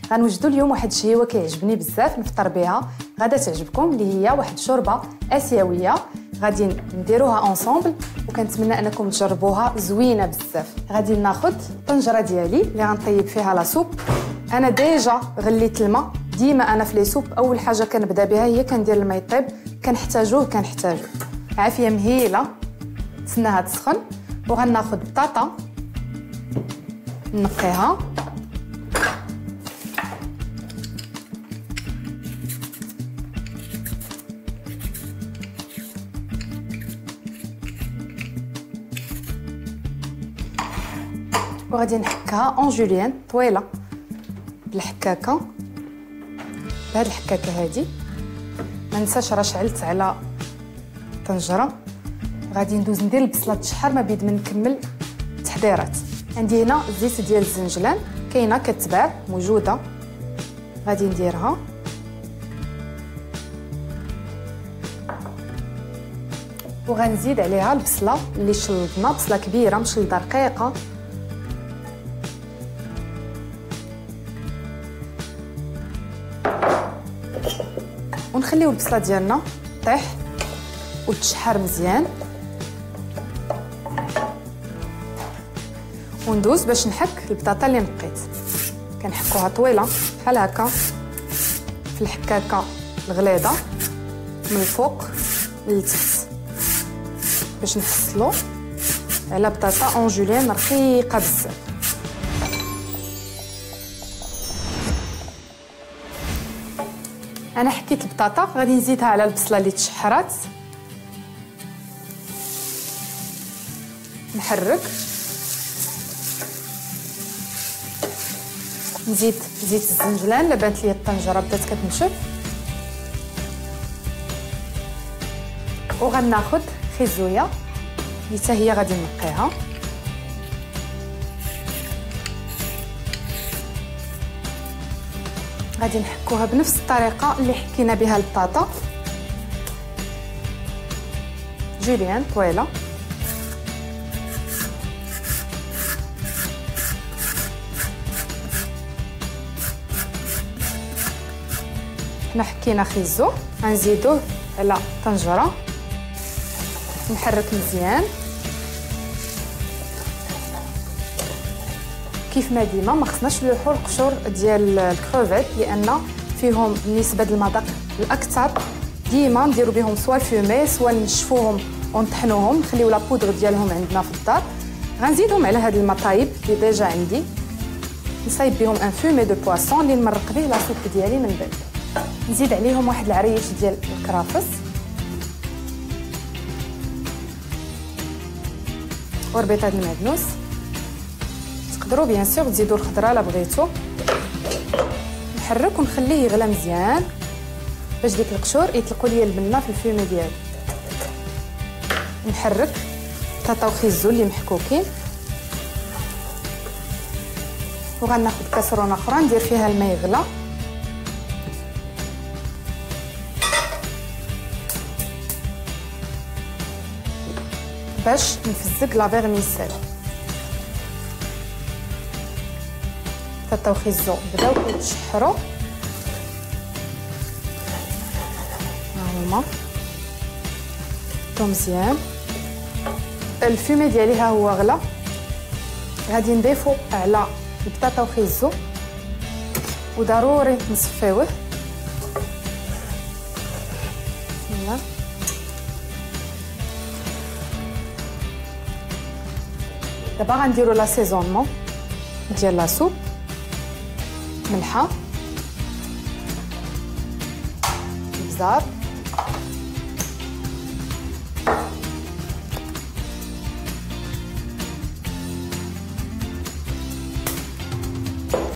غنوجدوا اليوم واحد الشهيوه كيعجبني بزاف نفطر بها، غادا تعجبكم، اللي هي واحد الشوربه اسيويه غادي نديروها اونصومبل، وكنتمنى انكم تجربوها، زوينه بزاف. غادي ناخذ الطنجره ديالي اللي غنطيب فيها لا سوب. انا ديجا غليت الماء، ديما انا في لي سوب اول حاجه كنبدا بها هي كندير الماء يطيب، كنحتاجوه عافيه مهيله. نتسناها تسخن وغناخذ بطاطا نقيها، وغادي نحكها اون جوليان طويله بالحكاكه، بهاد الحكاكه هادي. ما ننساش راه شعلت على الطنجره. غادي ندوز ندير البصله تشحر ما بيد ما نكمل التحضيرات. عندي هنا زيت ديال الزنجلان، كاينه كتباع موجوده، غادي نديرها. وغنزيد عليها البصله اللي شلضنا، بصله كبيره مشلضه رقيقه. ونخليو البصله ديالنا طيح وتشحر مزيان، وندوز باش نحك البطاطا اللي نقيت. كنحكوها طويله بحال هكا في الحكاكه الغليظه من الفوق للتحت، باش نحصلو على بطاطا اون جوليان رقيقه بزاف. انا حكيت البطاطا، غادي نزيدها على البصله اللي تشحرات، نحرك، نزيد زيت الزنجلان. لبانت لي الطنجره بدات كتنشف، وغناخذ خيزويه اللي حتى هي غادي نقيها. غادي نحكوها بنفس الطريقه اللي حكينا بها البطاطا، جوليان طويله. حنا حكينا خيزو، غنزيدوه على الطنجره، نحرك مزيان. كيف ما ديما ما خصناش نلوحوا القشور ديال الكروفيت، لان فيهم نسبه المذاق الاكثر. ديما نديروا بهم سوا الفومي سوا نشفوهم ونطحنوهم، نخليو لا بودر ديالهم عندنا في الدار. غنزيدهم على هاد المطايب اللي ديجا عندي، نصايب بهم ان فومي دو بواسون اللي نمرق به لا سوب ديالي من بعد. نزيد عليهم واحد العريش ديال الكرافس وربيطه المعدنوس. تقدروا بيان سور تزيدوا الخضره لا بغيتو. نحرك ونخليه يغلى مزيان باش ديك القشور يطلقوا لي البنه في الفيمي ديالي. نحرك بطاطا وخيزو اللي محكوكين، وغناخذ كاسرونه اخرى ندير فيها الماء يغلى. باش نفزق لا فيرميسيل. بطاطا وخيزو بداو كيتشحروا، ها هما مزيان. الفومي ديالي ها هو غلا. غادي نضيفو على البطاطا وخيزو وضروري نصفيوه. دابا غنديرو لاسيزونمون ديال لا سوب، ملحه، البزار،